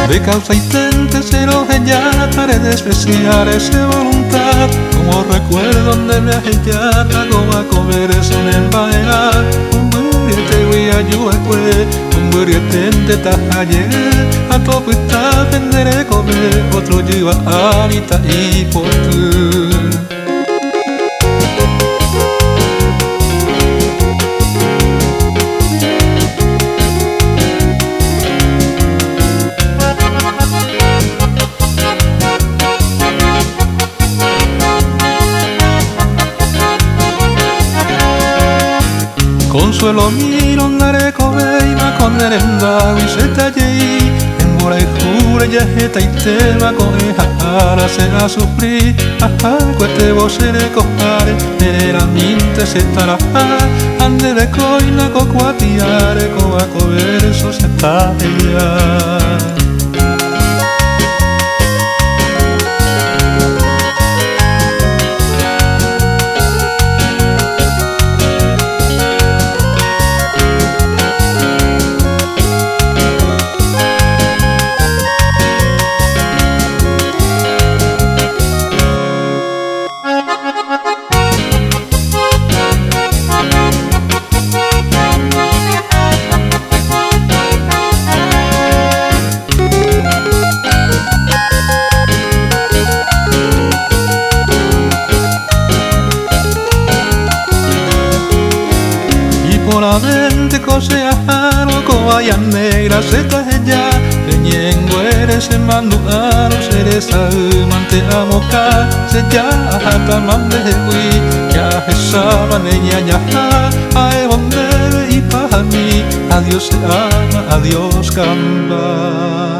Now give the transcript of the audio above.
De causa intente celos ella para despreciar esa voluntad. Como recuerdo donde me ella como a comer eso en el bailar. Un te voy a ayudar, un burriete tajaye. A todo está vendré comer otro lleva anita y por tú. Consuelo miro nare coveima con nerenda y se tallei en mora y jure ya jeta y tema con jara se a sufrir ajá cueste vos se le cojare era minte se estará ande de coina cocuatiare coa coverso se talla. Por la mente cosearo coaya negra se ella leñengo eres en manduaro seres mante amoca se ya hasta mande hui ya esa neña ya a donde y para mí adiós se ama adiós camba.